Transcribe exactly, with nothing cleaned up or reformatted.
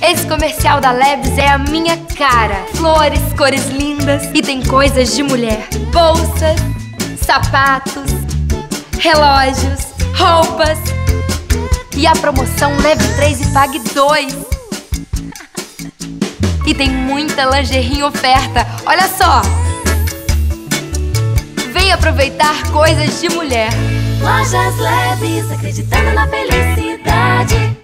Esse comercial da Leves é a minha cara. Flores, cores lindas e tem coisas de mulher. Bolsas, sapatos, relógios, roupas. E a promoção leve três e pague dois. E tem muita lingerie em oferta. Olha só! Vem aproveitar coisas de mulher. Lojas Leves, acreditando na felicidade.